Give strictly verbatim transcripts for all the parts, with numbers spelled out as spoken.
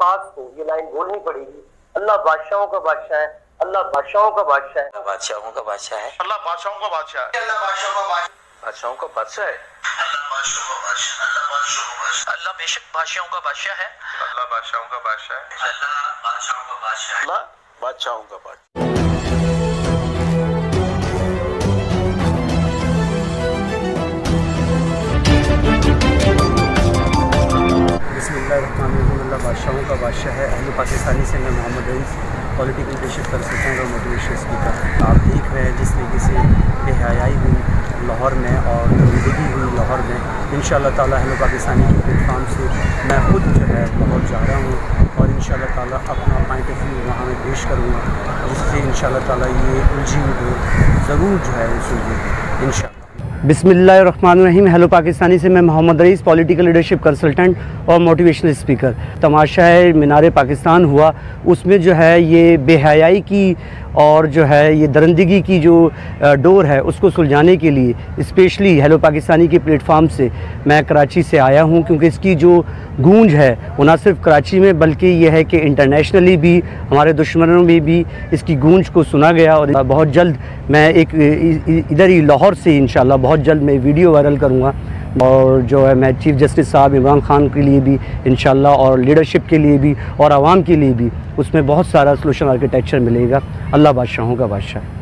खास को ये लाइन बोलनी पड़ेगी। अल्लाह बादशाहों का बादशाह है, अल्लाह बादशाहों का बादशाह है, बादशाहों का बादशाह है, अल्लाह बादशाहों का बादशाह है, अल्लाह बादशाहों का बादशाह बादशाहों का बादशाह है, अल्लाह बादशाहों का बादशाह, अल्लाह बादशाहों का बादशाह, अल्लाह बेशक बादशाहों का बादशाह है, अल्लाह बादशाहों का बादशाह है, अल्लाह बादशाहों का बादशाह है, अल्लाह बादशाहों का बादशाह। बिस्मिल्लाहिर्रहमानिर्रहीम। अल्लाह बादशाहों का बादशाह है। अहले पाकिस्तानी से मैं Mohammad Raees, political leadership consultant और मोटिवेशन स्पीकर। आप देख रहे हैं जिस तरीके से बेहयाई हुई लाहौर में और ज़िंदगी हुई लाहौर में। इंशाअल्लाह ताला अहले पाकिस्तानी के प्लेटफार्म से मैं खुद जो है लाहौर जा रहा हूँ और इंशाअल्लाह ताला अपना पॉइंट ऑफ व्यू वहाँ में पेश करूँगा, जिससे इंशाअल्लाह ताला ये उलझी हुई ज़रूर जो है वो सुलझेगी इंशाअल्लाह। बिस्मिल्लाहिर्रहमानिर्रहीम। हेलो पाकिस्तानी से मैं Mohammad Raees, political leadership consultant और मोटिवेशनल स्पीकर। तमाशा मीनार पाकिस्तान हुआ, उसमें जो है ये बेहयाई की और जो है ये दरिंदगी की जो डोर है उसको सुलझाने के लिए स्पेशली हेलो पाकिस्तानी के प्लेटफार्म से मैं कराची से आया हूं, क्योंकि इसकी जो गूंज है वो ना सिर्फ कराची में बल्कि ये है कि इंटरनेशनली भी हमारे दुश्मनों में भी इसकी गूंज को सुना गया। और बहुत जल्द मैं एक इधर ही लाहौर से इंशाल्लाह बहुत जल्द मैं वीडियो वायरल करूँगा और जो है मैं चीफ़ जस्टिस साहब इमरान खान के लिए भी इंशाल्लाह और लीडरशिप के लिए भी और आवाम के लिए भी उसमें बहुत सारा सोल्यूशन आर्किटेक्चर मिलेगा। अल्लाह बादशाहों का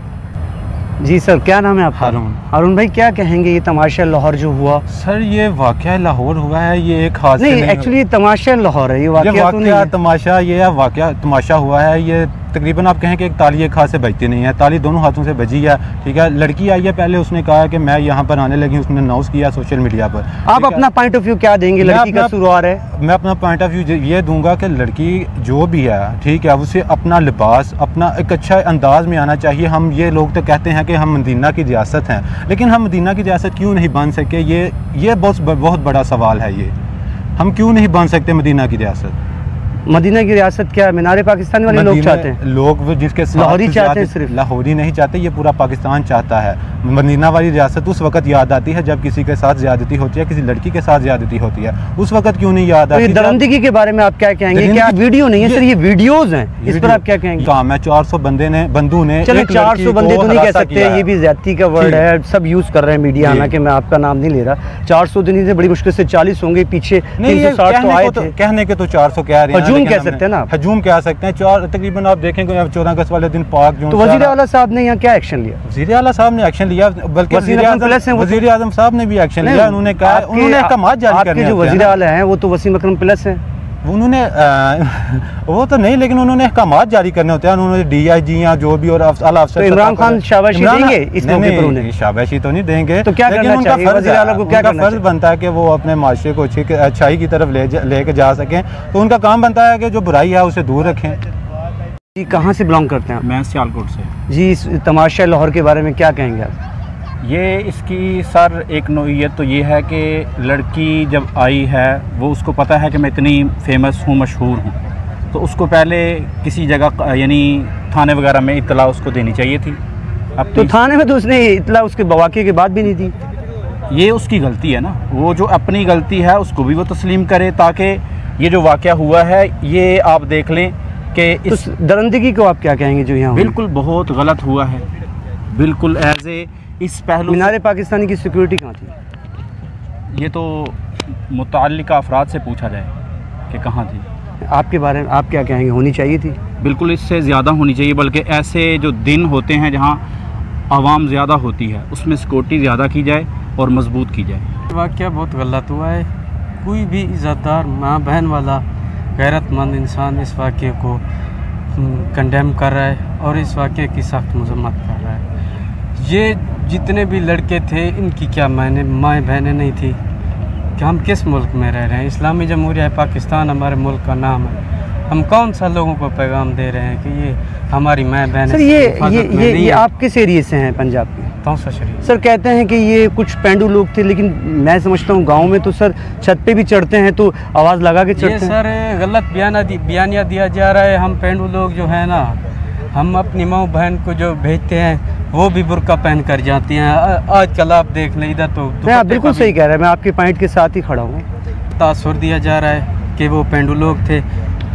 बादशाह। जी सर, क्या नाम है आपका? हारून। हारून भाई, क्या कहेंगे ये तमाशा लाहौर जो हुआ? सर ये वाक़या लाहौर हुआ है, ये एक हादसा नहीं, एक्चुअली तमाशा लाहौर है, ये वाक़या तो नहीं है। तमाशा ये वाक़या तमाशा हुआ है। ये तकरीबन आप कहें कि एक ताली एक हाथ से बजती नहीं है, ताली दोनों हाथों से बजी है। ठीक है, लड़की आई है, पहले उसने कहा कि मैं यहाँ पर आने लगी, उसने अनाउंस किया सोशल मीडिया पर। आप अपना पॉइंट ऑफ व्यू क्या देंगे? लड़की का सुरार है, मैं अपना पॉइंट ऑफ व्यू ये दूंगा कि लड़की जो भी है, ठीक है, उसे अपना लिबास अपना एक अच्छा अंदाज में आना चाहिए। हम ये लोग तो कहते हैं कि हम मदीना की रियासत हैं, लेकिन हम मदीना की रियासत क्यों नहीं बन सके? ये ये बहुत बहुत बड़ा सवाल है। ये हम क्यों नहीं बन सकते मदीना की रियासत? मदीना की रियासत क्या है? मीनार पाकिस्तान वाले लोग चाहते हैं, लोग जिसके लाहौरी चाहते हैं, सिर्फ लाहौरी नहीं चाहते, ये पूरा पाकिस्तान चाहता है। मदीना वाली रियासत उस वक्त याद आती है जब किसी के साथ ज्यादती होती है, किसी लड़की के साथ ज्यादती होती है, उस वक्त क्यों नहीं याद आती? दरिंदगी के बारे में आप क्या कहेंगे? क्या वीडियो नहीं है सर, ये वीडियोस हैं, इस पर आप क्या कहेंगे? काम है चार सौ बंदे ने बंधु ने चलो चार सौ बंदे तो नहीं कह सकते, ये भी ज्यादती का वर्ड है, सब यूज कर रहे हैं मीडिया, हालांकि मैं आपका नाम नहीं ले रहा। चार सौ दिन से बड़ी मुश्किल से चालीस होंगे, पीछे तीन सौ साठ तो आए थे। कहने के तो चार सौ कह रहे हैं, हजूम कह सकते हैं ना, हजूम कह सकते हैं। चार तकरीबन आप देखेंगे चौदह अगस्त वाले दिन पाक जो तो वज़ीर आला साहब ने यहाँ क्या एक्शन लिया? वज़ीर आला साहब ने एक्शन लिया, बल्कि वज़ीर आज़म साहब ने भी एक्शन लिया। उन्होंने कहा, उन्होंने अहकाम जारी करने, जो वज़ीर आला हैं वो तो वसीम अकरम प्लस हैं, उन्होंने वो तो नहीं, लेकिन उन्होंने अहकाम जारी करने होते हैं। उन्होंने डी आई जी या जो भी और आला अफसर, तो इमरान खान शाबाशी देंगे इस मौके पर? उन्हें शाबाशी तो नहीं देंगे, तो क्या करना चाहिए? वज़ीर आला को क्या करना फर्ज बनता है कि वो अपने माशरे को अच्छाई की तरफ ले लेके जा सकें। तो उनका काम बनता है कि जो बुराई है उसे दूर रखें। जी, कहाँ से बिलोंग करते हैं? मैं सियालकोट से। जी, इस तमाशा लाहौर के बारे में क्या कहेंगे आप? ये इसकी सर एक नोयत तो ये है कि लड़की जब आई है वो उसको पता है कि मैं इतनी फेमस हूँ, मशहूर हूँ, तो उसको पहले किसी जगह यानी थाने वगैरह में इत्तला उसको देनी चाहिए थी। अब तो थाने में तो उसने इत्तला उसके वाक़े के बाद भी नहीं दी। ये उसकी गलती है ना, वो जो अपनी गलती है उसको भी वो तस्लीम करे, ताकि ये जो वाक़या हुआ है ये आप देख लें कि इस तो दरिंदगी को आप क्या कहेंगे जो यहाँ बिल्कुल बहुत गलत हुआ है, बिल्कुल एज ए इस पहलू। मीनार पाकिस्तानी की सिक्योरिटी कहाँ थी? ये तो मुतअल्लिक़ अफराद से पूछा जाए कि कहाँ थी। आपके बारे में आप क्या कहेंगे? होनी चाहिए थी? बिल्कुल इससे ज़्यादा होनी चाहिए, बल्कि ऐसे जो दिन होते हैं जहाँ आवाम ज़्यादा होती है उसमें सिक्योरिटी ज़्यादा की जाए और मजबूत की जाए। वाक़या बहुत गलत हुआ है। कोई भी इज़्ज़तदार माँ बहन वाला गैरतमंद इंसान इस वाक़े को कंडेम कर रहा है और इस वाक़े की सख्त मजम्मत कर रहा है। ये जितने भी लड़के थे इनकी क्या मायने माँ बहनें नहीं थी कि हम किस मुल्क में रह रहे हैं? इस्लामी जमहूरिया पाकिस्तान हमारे मुल्क का नाम है। हम कौन सा लोगों को पैगाम दे रहे हैं कि ये हमारी माँ बहनें? सर ये ये ये, ये आप किस एरिए से हैं? पंजाब के तौसा शरीफ। सर कहते हैं कि ये कुछ पेंडू लोग थे, लेकिन मैं समझता हूँ गांव में तो सर छत पे भी चढ़ते हैं तो आवाज़ लगा के चढ़ते हैं। ये सर गलत बयाना बयानिया दिया जा रहा है। हम पेंडू लोग जो है ना, हम अपनी माँ बहन को जो भेजते हैं वो भी बुर्का पहन कर जाती हैं। आजकल आप देख लें इधर तो मैं बिल्कुल सही कह रहा है, मैं आपके पॉइंट के साथ ही खड़ा हूँ। तासुर दिया जा रहा है कि वो पेंडू लोग थे,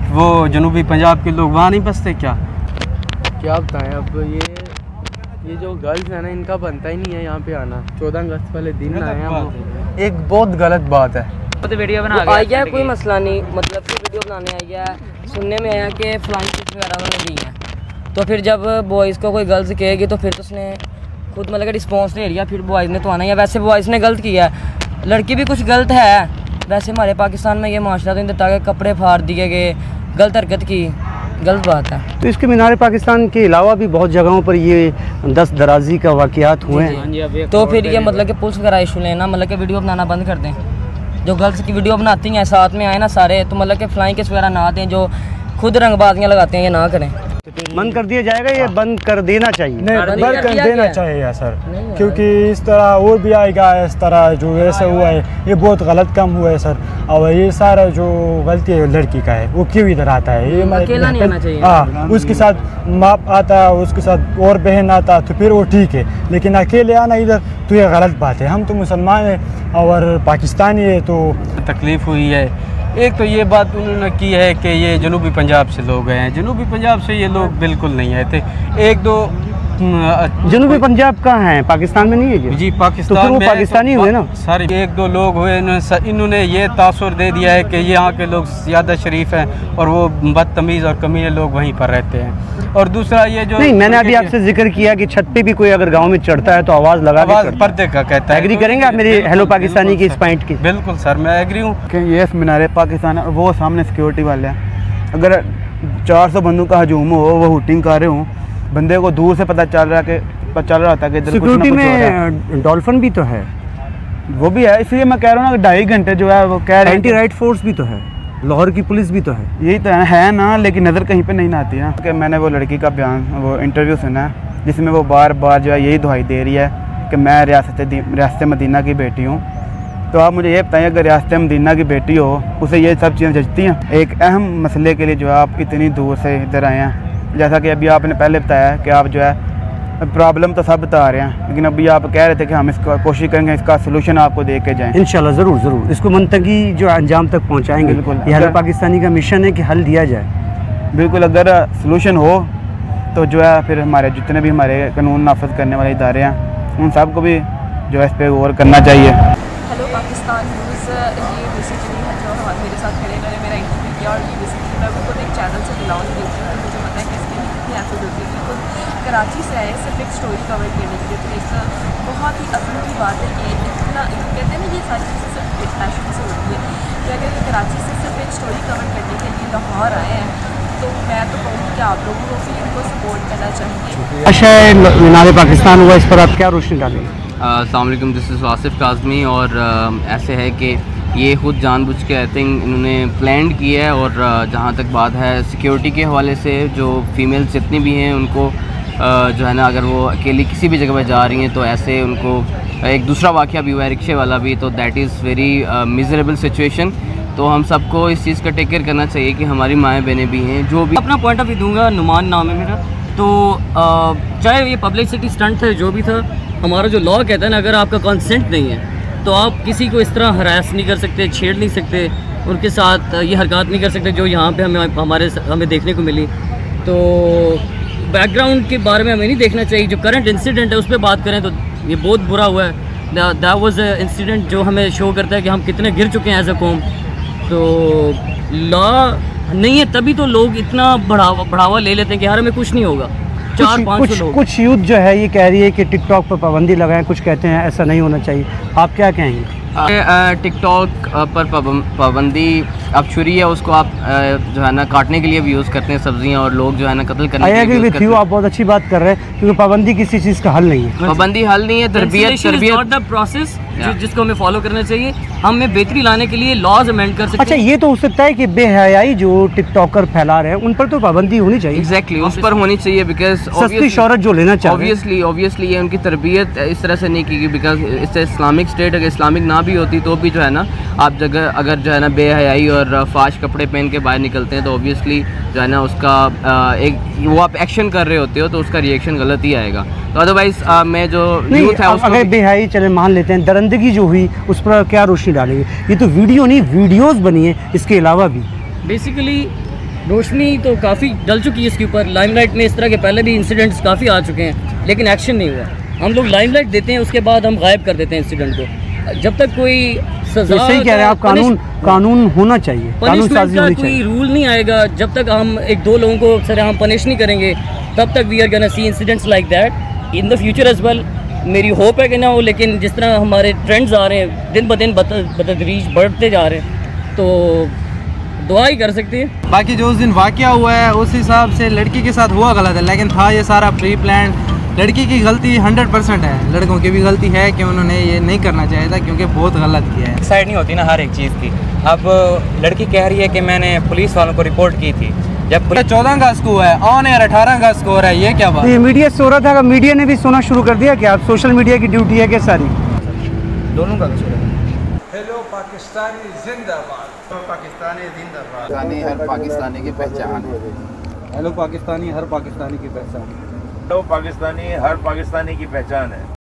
वो जनूबी पंजाब के लोग वहाँ नहीं बसते क्या? क्या बताएं अब, ये ये जो गर्ल्स है ना, इनका बनता ही नहीं है यहाँ पे आना। चौदह अगस्त वाले दिन आए हैं वो, एक बहुत गलत बात है। तो वीडियो बना आ गया, कोई मसला नहीं, मतलब कि वीडियो बनाने आ गया, सुनने में आया कि फ्लाइंग किट वगैरह उन्होंने दी है। तो फिर जब बॉयज़ को कोई गर्ल्स कहेगी तो फिर तो उसने खुद मतलब कि रिस्पॉन्स नहीं लिया, फिर बॉयज़ ने तो आना ही है। वैसे बॉयज़ ने गलत किया है, लड़की भी कुछ गलत है। वैसे हमारे पाकिस्तान में ये माशरा तो नहीं देता कि कपड़े फाड़ दिए गए, गलत हरकत की, गलत बात है। तो इसके मीनार पाकिस्तान के अलावा भी बहुत जगहों पर ये दस दराजी का वाक़यात हुए हैं। तो फिर ये मतलब कि पुलिस वगैरह इशू लेना, मतलब कि वीडियो बनाना बंद कर दें। जो गर्ल्स की वीडियो बनाती हैं साथ में आए ना सारे, तो मतलब कि फ्लाइंग किस वगैरह ना दें, जो खुद रंगबाजियाँ लगाते हैं ये ना करें। बंद कर दिया जाएगा, ये बंद कर देना चाहिए? नहीं, बंद कर देना चाहिए सर, क्योंकि इस तरह और भी आएगा इस तरह जो ऐसा हुआ है, ये बहुत गलत काम हुआ है सर। और ये सारा जो गलती है लड़की का है, वो क्यों इधर आता है? ये अकेला नहीं आना चाहिए। हाँ, उसके साथ माप आता है, उसके साथ और बहन आता तो फिर वो ठीक है, लेकिन अकेले आना इधर तो ये गलत बात है। हम तो मुसलमान हैं और पाकिस्तानी है, तो तकलीफ़ हुई है। एक तो ये बात उन्होंने की है कि ये जनूबी पंजाब से लोग हैं, जनूबी पंजाब से ये लोग बिल्कुल नहीं आए थे। एक दो जनूबी पंजाब कहाँ है? पाकिस्तान में नहीं है जी, पाकिस्तान तो फिर वो में पाकिस्तानी तो हुए ना सर। एक दो लोग हुए, इन्होंने इन्होंने ये तासुर दे दिया है कि यहाँ के लोग ज़्यादा शरीफ हैं और वो बदतमीज़ और कमीने लोग वहीं पर रहते हैं। और दूसरा ये जो नहीं, मैंने अभी आपसे जिक्र किया कि छत पे भी कोई अगर गांव में चढ़ता है तो आवाज़ लगा के पर्दे का कहता है। एग्री करेंगे आप मेरे हेलो पाकिस्तानी की इस पॉइंट की? बिल्कुल सर, मैं एग्री हूँ कि ये मीनार पाकिस्तान है, वो सामने सिक्योरिटी वाले हैं। अगर चार सौ बंदों का हजूम हो, वो हुटिंग कर रहे हो, बंदे को दूर से पता चल रहा है कि चल रहा था कि इधर सिक्योरिटी में डॉल्फिन भी तो है, वो भी है। इसलिए मैं कह रहा हूँ ना कि ढाई घंटे जो है वो कह रहे हैं एंटी राइट फोर्स भी तो है, लाहौर की पुलिस भी तो है। यही तो है ना, लेकिन नज़र कहीं पे नहीं ना आती ना। कि मैंने वो लड़की का बयान, वो इंटरव्यू सुना है जिसमें वो बार बार जो है यही दुहाई दे रही है कि मैं रियासत रियासत मदीना की बेटी हूँ। तो आप मुझे ये बताइए, अगर रियासत मदीना की बेटी हो, उसे ये सब चीज़ें जचती हैं? एक अहम मसले के लिए जो है आप इतनी दूर से इधर आए हैं, जैसा कि अभी आपने पहले बताया कि आप जो है प्रॉब्लम तो सब बता रहे हैं, लेकिन अभी आप कह रहे थे कि हम इसका कोशिश करेंगे इसका सलूशन आपको दे के जाएँ। इंशाल्लाह ज़रूर ज़रूर इसको मंतकी जो अंजाम तक पहुँचाएँगे। बिल्कुल, ये हेलो पाकिस्तानी का मिशन है कि हल दिया जाए। बिल्कुल, अगर सलूशन हो तो जो है फिर हमारे जितने भी हमारे कानून नाफज करने वाले इदारे हैं उन सब को भी जो है इस पर गौर करना चाहिए। हेलो पाकिस्तान न्यूज़, ये बेसिकली है जो हमारे मेरे साथ खड़े मैंने मेरा इंटरव्यू किया, और ये बेसिकली मैं खुद एक चैनल से बिलोंग करती हूँ, तो मुझे पता है कि इसकी कितनी ऐसी होती है। बिल्कुल कराची से आए सिर्फ एक स्टोरी कवर करने के लिए, तो एक बहुत ही अजीब की बात है कि इतना कहते हैं ना, ये सारी चीज़ें सिर्फ पैशन से होती है कि अगर ये कराची से सिर्फ एक स्टोरी कवर करने के लिए लाहौर आए हैं, तो मैं तो कहूँगी कि आप लोगों को भी इनको सपोर्ट करना चाहिए। अच्छा, मीनार पाकिस्तान हुआ, इस पर आप क्या रोशनी डालेंगे? अस्सलाम वालेकुम, दिस इज़ वासिफ काज़मी। और ऐसे है कि ये खुद जानबूझ के आई थिंक इन्होंने प्लान किया है। और जहाँ तक बात है सिक्योरिटी के हवाले से, जो फीमेल्स जितनी भी हैं उनको जो है ना, अगर वो अकेली किसी भी जगह पर जा रही हैं तो ऐसे उनको एक दूसरा वाक़या भी हुआ है रिक्शे वाला भी, तो that is very miserable situation. तो हम सबको इस चीज़ का टेक केयर करना चाहिए कि हमारी माएँ बहनें भी हैं जो भी। अपना पॉइंट ऑफ व्यू दूंगा, नुमान नाम है मेरा। तो चाहे ये पब्लिसिटी स्टंट था जो भी था, हमारा जो लॉ कहता है ना, अगर आपका कंसेंट नहीं है तो आप किसी को इस तरह हरास नहीं कर सकते, छेड़ नहीं सकते, उनके साथ ये हरकत नहीं कर सकते जो यहाँ पे हमें हमारे हमें देखने को मिली। तो बैकग्राउंड के बारे में हमें नहीं देखना चाहिए, जो करंट इंसिडेंट है उस पर बात करें तो ये बहुत बुरा हुआ है। दैट वाज अ इंसिडेंट जो हमें शो करता है कि हम कितने गिर चुके हैं एज अ कौम। तो लॉ नहीं है तभी तो लोग इतना बढ़ावा बढ़ावा ले लेते हैं कि यार हमें कुछ नहीं होगा। चार पाँच कुछ कुछ यूथ जो है ये कह रही है कि टिकटॉक पर पाबंदी लगाएं, कुछ कहते हैं ऐसा नहीं होना चाहिए, आप क्या कहेंगे? टिकटॉक पर पाबंदी अब छुरी है, उसको आप जो है ना काटने के लिए भी यूज़ करते हैं सब्जियां, और लोग जो है ना कत्ल करने के लिए यूज़ करते हैं। आप बहुत अच्छी बात कर रहे हैं, क्योंकि पाबंदी किसी चीज़ का हल नहीं है। पाबंदी हल नहीं है, तरबियत तरबियत द प्रोसेस जिसको हमें फॉलो करना चाहिए। हमें बेहतरी लाने के लिए लॉज अमेंड कर सकते हैं। अच्छा, ये तो हो सकता है कि बेहयाई जो टिकटॉकर फैला रहे हैं उन पर तो पाबंदी होनी चाहिए। एग्जैक्टली, उस पर होनी चाहिए, बिकॉज सस्ती शोहरत जो लेना चाहिए। ऑब्वियसली ऑब्वियसली ये उनकी तरबियत इस तरह से नहीं की, बिकॉज इससे इस्लामिक स्टेट अगर इस्लामिक ना भी होती तो भी जो है ना, आप जगह अगर जो है ना बेहयाई और फाश कपड़े पहन के बाहर निकलते हैं तो ऑब्वियसली जो है ना उसका एक वो आप एक्शन कर रहे होते हो तो उसका रिएक्शन गलत ही आएगा। तो अदरवाइज मैं जो यूथ है अगर बेहयाई चले मान लेते हैं, दरिंदगी जो हुई उस पर क्या रोशनी डालेंगे? ये तो वीडियो नहीं, वीडियोस बनी है इसके अलावा भी। बेसिकली रोशनी तो काफ़ी डल चुकी है इसके ऊपर। लाइमलाइट में इस तरह के पहले भी इंसिडेंट्स काफ़ी आ चुके हैं, लेकिन एक्शन नहीं हुआ। हम लोग लाइमलाइट देते हैं, उसके बाद हम गायब कर देते हैं इंसिडेंट को। जब तक कोई सजा, सही कह रहे हैं आप, कानून कानून होना चाहिए, कानून साजी होनी चाहिए। कोई रूल नहीं आएगा जब तक हम एक दो लोगों को सर हम पनिश नहीं करेंगे, तब तक we are gonna see incidents like that in the future as well. मेरी होप है कि ना हो, लेकिन जिस तरह हमारे ट्रेंड्स आ रहे हैं दिन ब दिन बतदरीज बढ़ते जा रहे हैं, तो दुआ ही कर सकती है। बाकी जो उस दिन वाक़या हुआ है उस हिसाब से लड़की के साथ हुआ गलत है, लेकिन था ये सारा प्री प्लान। लड़की की गलती हंड्रेड परसेंट है, लड़कों की भी गलती है कि उन्होंने ये नहीं करना चाहिए था, क्योंकि बहुत गलत किया है। साइड नहीं होती ना हर एक चीज़ की। अब लड़की कह रही है कि मैंने पुलिस वालों को रिपोर्ट की थी, जब चौदह अगस्त को है ऑन एयर अठारह अगस्त को हो रहा है, ये क्या बात? ये मीडिया सो रहा था, मीडिया ने भी सोना शुरू कर दिया क्या? आप सोशल मीडिया की ड्यूटी है क्या सारी? दोनों का कसूर है। हेलो पाकिस्तानी जिंदाबाद, पाकिस्तानी जिंदाबाद, पाकिस्तानी हर पाकिस्तानी की पहचान है। हेलो पाकिस्तानी हर पाकिस्तानी की पहचान है। हेलो पाकिस्तानी हर पाकिस्तानी की पहचान है।